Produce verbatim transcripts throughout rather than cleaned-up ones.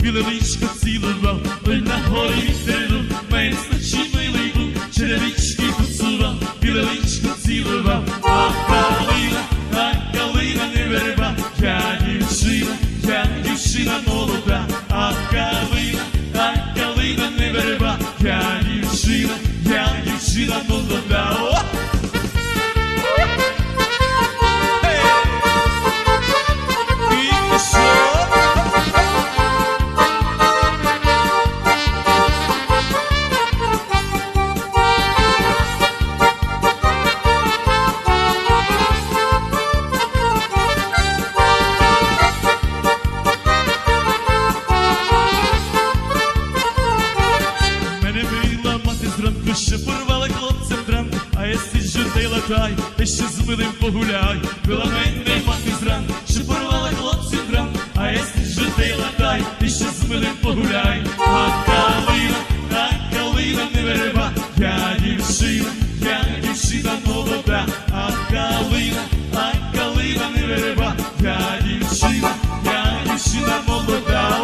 біловичко цілував, ой на горі вітерну, мене значить милий був, черевички поцілував, біловичко цілував. А калина, а калина не верба, я дівчина, я дівчина молода. А калина, а калина не верба, я дівчина, я дівчина молода. О! Ще порвала хлопцем дранку, а я сиджу та й латай, та ще з милим погуляй. Була мене мати зранку, ще порвала хлопцем дранку, а я сиджу та й латай, та ще з милим погуляй. А калина, а калина не верба, я дівчина, я дівчина молода. А калина, а калина не верба, я дівчина, я дівчина молода.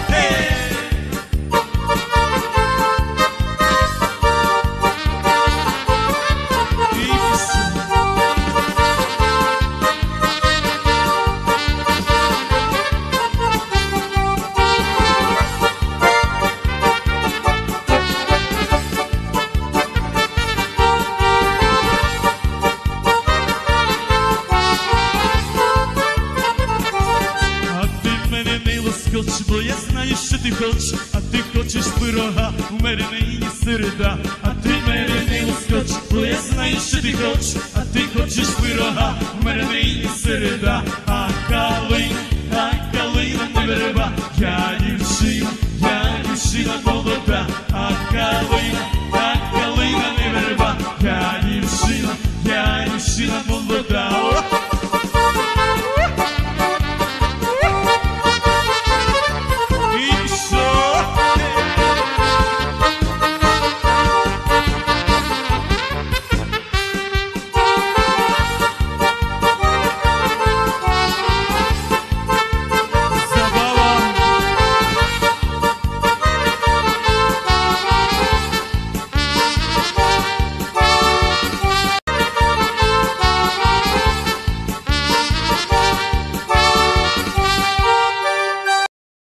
Бо я знаю, що ти хочеш, а ти хочеш пирога, у мене нині середа. А ти мене не лоскочиш, бо я знаю, що ти хочеш, а ти хочеш пирога, у мене нині середа. А калина,